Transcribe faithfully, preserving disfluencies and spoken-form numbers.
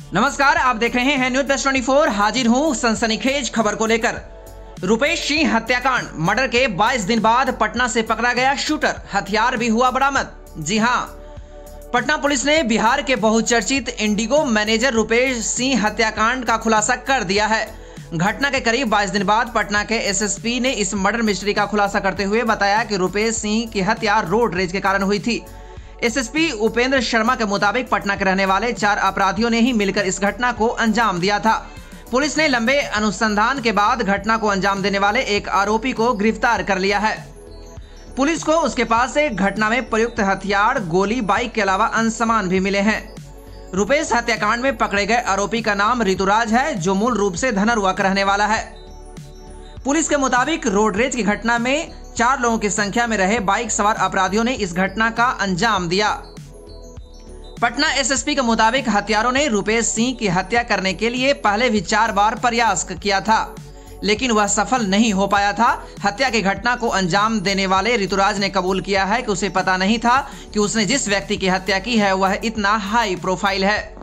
नमस्कार, आप देख रहे हैं न्यूज प्लस चौबीस। हाजिर हूं सनसनीखेज खबर को लेकर। रुपेश सिंह हत्याकांड मर्डर के बाईस दिन बाद पटना से पकड़ा गया शूटर, हथियार भी हुआ बरामद। जी हां, पटना पुलिस ने बिहार के बहुचर्चित इंडिगो मैनेजर रुपेश सिंह हत्याकांड का खुलासा कर दिया है। घटना के करीब बाईस दिन बाद पटना के एसएसपी ने इस मर्डर मिस्ट्री का खुलासा करते हुए बताया कि रुपेश सिंह की हत्या रोड रेज के कारण हुई थी। एसएसपी उपेंद्र शर्मा के मुताबिक पटना के रहने वाले चार अपराधियों ने ही मिलकर इस घटना को अंजाम दिया था। पुलिस ने लंबे अनुसंधान के बाद घटना को अंजाम देने वाले एक आरोपी को गिरफ्तार कर लिया है। पुलिस को उसके पास से घटना में प्रयुक्त हथियार, गोली, बाइक के अलावा अन्य सामान भी मिले हैं। रुपेश हत्याकांड में पकड़े गए आरोपी का नाम ऋतुराज है, जो मूल रूप से धनरुआ का रहने वाला है। पुलिस के मुताबिक रोड रेज की घटना में चार लोगों की संख्या में रहे बाइक सवार अपराधियों ने इस घटना का अंजाम दिया। पटना एसएसपी के मुताबिक हत्यारों ने रुपेश सिंह की हत्या करने के लिए पहले भी चार बार प्रयास किया था, लेकिन वह सफल नहीं हो पाया था। हत्या की घटना को अंजाम देने वाले ऋतुराज ने कबूल किया है कि उसे पता नहीं था कि उसने जिस व्यक्ति की हत्या की है वह इतना हाई प्रोफाइल है।